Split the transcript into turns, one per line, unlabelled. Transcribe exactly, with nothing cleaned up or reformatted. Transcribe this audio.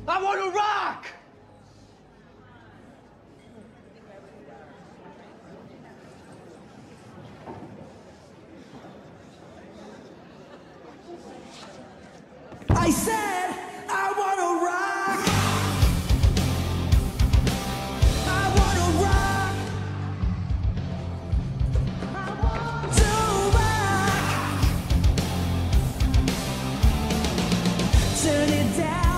I want to rock! I said I want to rock. I want to rock. I want to rock. Turn it down.